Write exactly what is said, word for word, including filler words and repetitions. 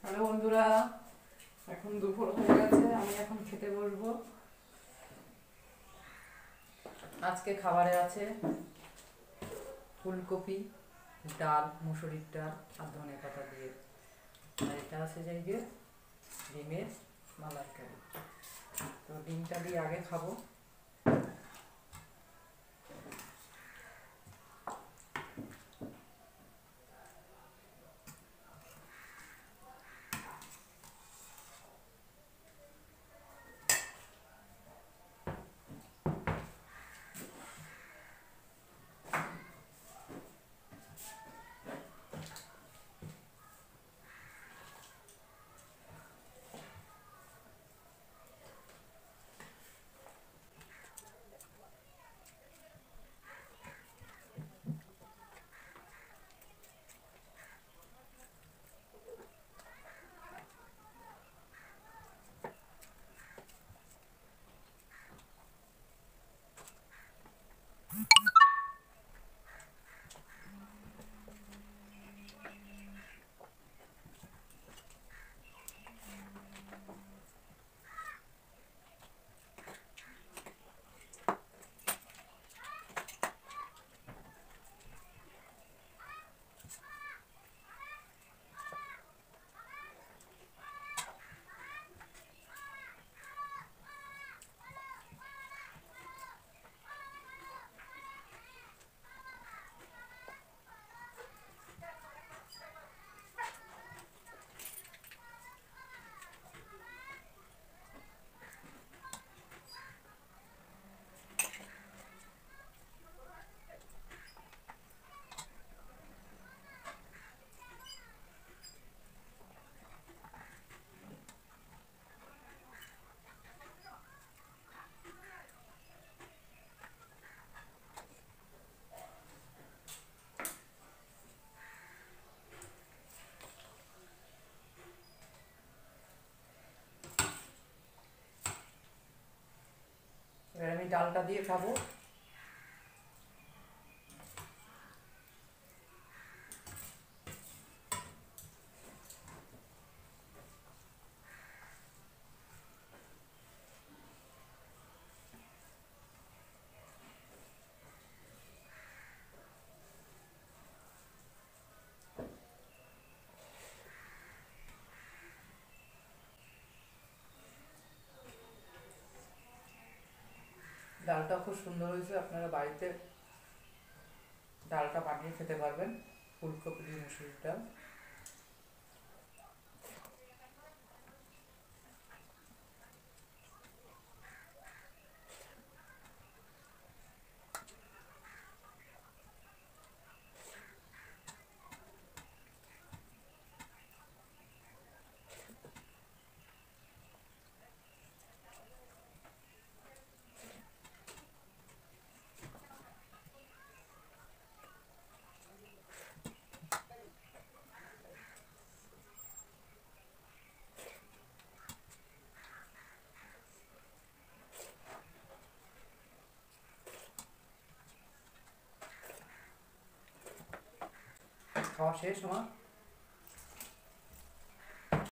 Hello বন্ধুরা, এখন দুপুর হয়ে গেছে, আমি এখন খেতে বসবো। আজকে খাবারে আছে ফুলকপি, ডাল, মুসুরির ডাল আর ধনে পাতা দিয়ে, আর এটা আছে যে গিয়ে ডিমের মালাইকারি। তো ডিমটা দিয়ে আগে খাবো। এবার আমি ডালটা দিয়ে খাবো। ডালটা খুব সুন্দর হয়েছে, আপনারা বাড়িতে ডালটা বানিয়ে খেতে পারবেন। ফুলকপি দিয়ে মুসুরির ডাল। খাওয়া শেষ আমার।